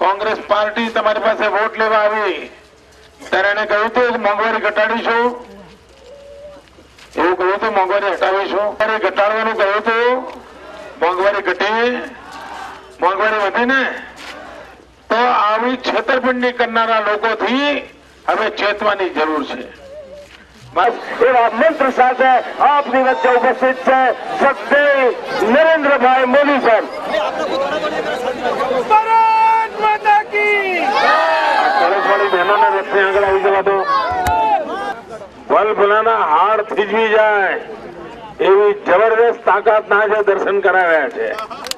Congress party તમારી પાસે vote લેવા આવી ત્યારે એને કહ્યું હતું કે મોંઘવારી ઘટાડીશું, એવું કહ્યું હતું મોંઘવારી હટાવીશું, ઘટાડવાનું કહ્યું હતું, મોંઘવારી ઘટી, મોંઘવારી વધી ને? તો આવી છેતરપિંડી કરનારા લોકોથી હવે ચેતવાની જરૂર છે. એવા મંત્ર સાથે આપની વચ્ચે ઉપસ્થિત છે સદૈવ નરેન્દ્રભાઈ મોદી સાહેબ. ભારત માતા કી કોલેજવાળી બહેનોના રસ્તે આગળ આવી જવા દો. ભલભલાના હાડ થીજવી જાય એવી જબરદસ્ત તાકાતના જે દર્શન કરાવ્યા છે.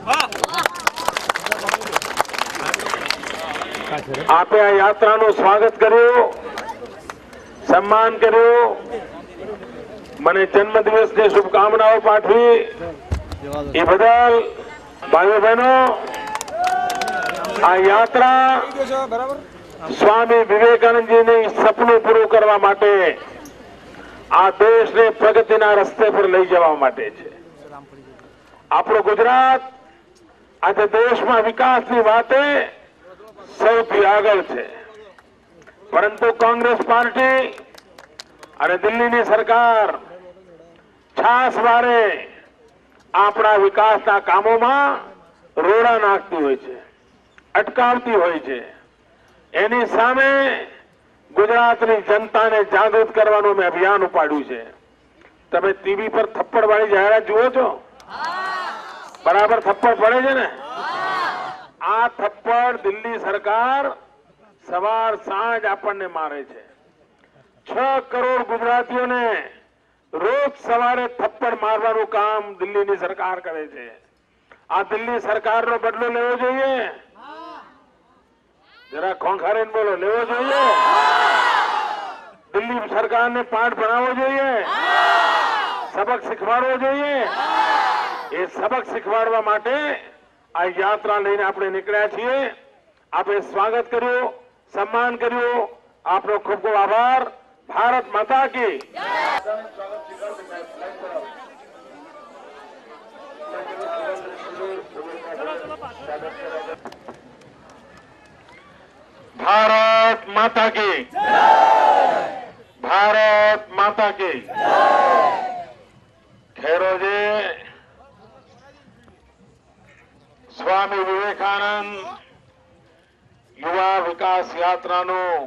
આપે આ યાત્રાનું સ્વાગત કર્યું, સન્માન કર્યું, મને જન્મદિવસની શુભકામનાઓ પાઠવી એ બદલ ભાઈઓ બહેનો આ યાત્રા સ્વામી વિવેકાનંદજીની સપનું પૂરું કરવા માટે, આ દેશને પ્રગતિના રસ્તે પર લઈ જવા માટે છે. આપણું ગુજરાત આજે દેશમાં વિકાસની વાતે સૌથી આગળ છે, પરંતુ કોંગ્રેસ પાર્ટી અને દિલ્હીની સરકાર છાસવારે આપણા વિકાસના કામોમાં રોડા નાખતી હોય છે, અટકાવતી હોય છે. એની સામે ગુજરાતની જનતાને જાગૃત કરવાનું મેં અભિયાન ઉપાડ્યું છે. તમે ટીવી પર થપ્પડવાળી જાહેરાત જુઓ છો? બરાબર થપ્પડ પડે છે ને? આ થપ્પડ દિલ્હી સરકાર સવાર સાંજ આપણને મારે છે. 6 કરોડ ગુજરાતીઓને રોજ સવારે થપ્પડ મારવાનું કામ દિલ્હીની સરકાર કરે છે. આ દિલ્હી સરકારનો બદલો લેવો જોઈએ. જરા ખોંખારીને બોલો, લેવો જોઈએ. દિલ્હી સરકારને પાઠ ભણાવવો જોઈએ, સબક શીખવાડવો જોઈએ. એ સબક શીખવાડવા માટે આ યાત્રા લઈને આપણે નીકળ્યા છીએ. આપણે સ્વાગત કર્યું, સન્માન કર્યું. આપનો ખૂબ ખૂબ આભાર. ભારત માતા કી ભારત માતા કી ભારત માતા કી. ખેરોજી સ્વામી વિવેકાનંદ યુવા વિકાસ યાત્રાનું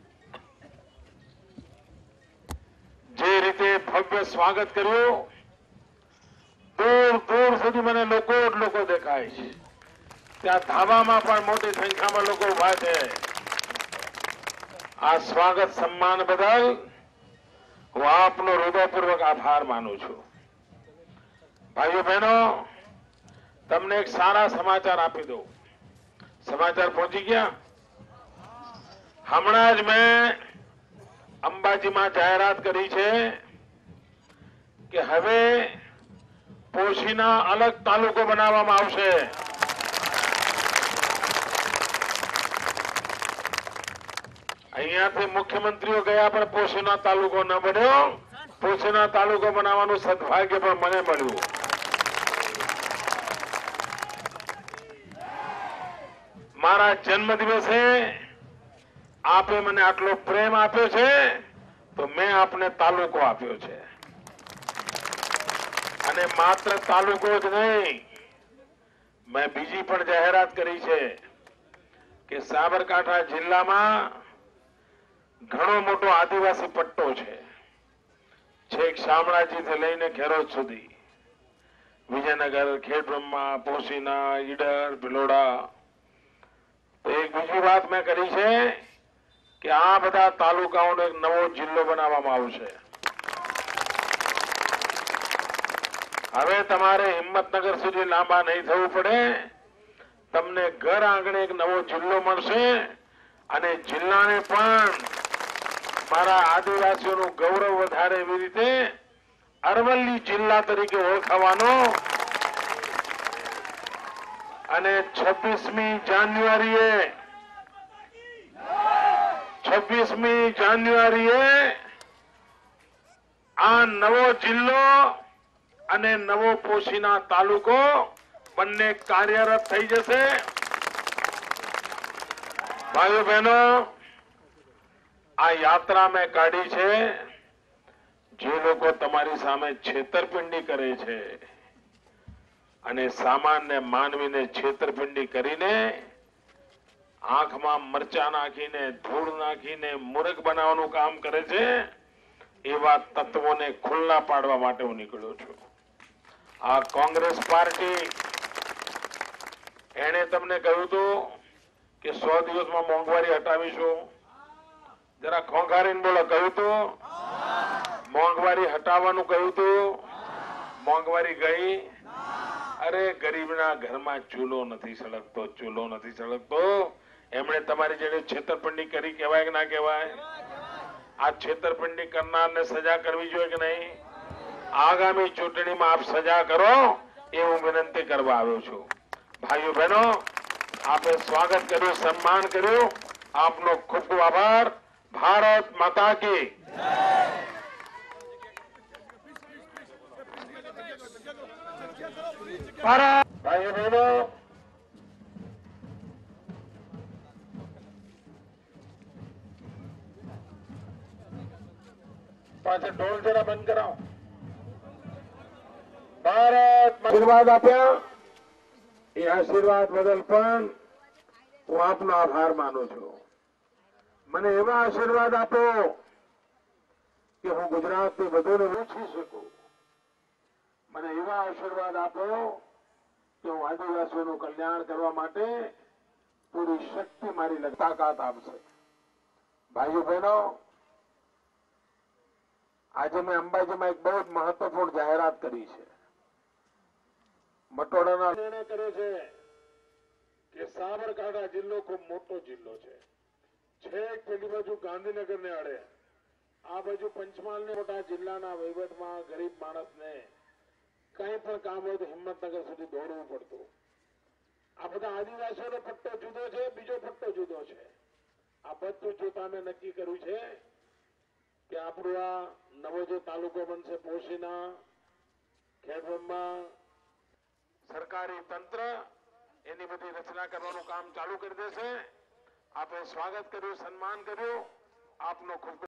જે રીતે ભવ્ય સ્વાગત કર્યું, દૂર દૂર સુધી મને લોકો જ લોકો દેખાય છે. ત્યાં ધાબામાં પણ મોટી સંખ્યામાં લોકો ઉભા છે. આ સ્વાગત સન્માન બદલ હું આપનો હૃદયપૂર્વક આભાર માનું છું. ભાઈઓ બહેનો, તમને એક સારા સમાચાર આપી દઉં. સમાચાર પહોંચી ગયા? હમણાં જ મેં અંબાજીમાં જાહેરાત કરી છે કે હવે પોશીના અલગ તાલુકો બનાવવામાં આવશે. અહીંયાથી મુખ્યમંત્રીઓ ગયા પણ પોશીના તાલુકો ન બન્યો. પોશીના તાલુકો બનાવવાનું સદભાગ્ય પણ મને મળ્યું. મારા જન્મદિવસે આપે મને આટલો પ્રેમ આપ્યો છે તો મેં આપને તાલુકો આપ્યો છે. અને માત્ર તાલુકો જ નહીં, મેં બીજી પણ જાહેરાત કરી છે કે સાબરકાંઠા જિલ્લામાં ઘણો મોટો આદિવાસી પટ્ટો છે. છેક શામળાજીથી લઈને ખેરોજ સુધી, વિજયનગર, ખેડબ્રહ્મા, પોશીના, ઈડર, ભિલોડા. તો એક બીજી વાત મેં કરી છે કે આ બધા તાલુકાઓનો એક નવો જિલ્લો બનાવવામાં આવશે. હવે તમારે હિંમતનગર સુધી લાંબા નહીં થવું પડે. તમને ઘર આંગણે એક નવો જિલ્લો મળશે અને જિલ્લાને પણ મારા આદિવાસીઓનું ગૌરવ વધારે એવી રીતે અરવલ્લી જિલ્લા તરીકે ઓળખાવાનો. અને 26મી જાન્યુઆરીએ આ નવો જિલ્લો અને નવો પોશીના તાલુકો બંને કાર્યરત થઈ જશે. ભાઈઓ બહેનો, આ યાત્રા મેં કાઢી છે જે લોકો તમારી સામે છેતરપિંડી કરે છે અને સામાન્ય માનવીને છેતરપિંડી કરીને આંખમાં મરચા નાખીને ધૂળ નાખીને મૂર્ખ બનાવવાનું કામ કરે છે એવા તત્વોને ખુલ્લા પાડવા માટે હું નીકળ્યો છું. આ કોંગ્રેસ પાર્ટી એણે તમને કહ્યું હતું કે 100 દિવસમાં મોંઘવારી હટાવીશું. જરા ખોંખારીને બોલો, કહ્યું હતું મોંઘવારી હટાવવાનું કહ્યું હતું? મોંઘવારી ગઈ? અરે ગરીબના ઘરમાં ચૂલો નથી સળગતો, ચૂલો નથી સળગતો. એમણે તમારી જેને છેતરપિંડી કરી, કહેવાય કે ના કહેવાય? આ છેતરપિંડી કરનારને સજા કરવી જોઈએ કે નહીં? આગામી ચૂંટણીમાં આપ સજા કરો એ હું વિનંતી કરવા આવ્યો છું. ભાઈઓ બહેનો, આપે સ્વાગત કર્યું, સન્માન કર્યું, આપનો ખૂબ ખૂબ આભાર. ભારત માતા કી ભારત. ભાઈઓ બહેનો, પાછળ ઢોલ જરા બંધ કરાવો. ભારત આશીર્વાદ આપ્યા એ આશીર્વાદ બદલ પણ હું આપનો આભાર માનું છું. મને એવા આશીર્વાદ આપો કે હું ગુજરાતની વધુને વેચી શકું. મને એવા આશીર્વાદ આપો કે હું આદિવાસીઓનું કલ્યાણ કરવા માટે પૂરી શક્તિ મારી તાકાત આપશે. ભાઈઓ બહેનો, આજે મેં અંબાજીમાં એક બહુ જ મહત્વપૂર્ણ જાહેરાત કરી છે. મટોડાના નિર્ણય કર્યો છે કે સાબરકાંઠા જિલ્લો ખૂબ મોટો જિલ્લો છે. છેક પેલી બાજુ ગાંધીનગરને અડે, આ બાજુ પંચમહાલને મોટા જિલ્લાના વહીવટમાં ગરીબ માણસને કંઈ પણ કામ હોય તો હિંમતનગર સુધી દોડવું પડતું. આ બધા આદિવાસીઓનો પટ્ટો જુદો છે, બીજો પટ્ટો જુદો છે. આ બધું જોતા મેં નક્કી કર્યું છે કે આપણું આ નવો જે તાલુકો બનશે પોશીના, ખેડબ્રહ્મા, સરકારી તંત્ર એની બધી રચના કરવાનું કામ ચાલુ કરી દેશે. આપે સ્વાગત કર્યું, સન્માન કર્યું. આપનો ખૂબ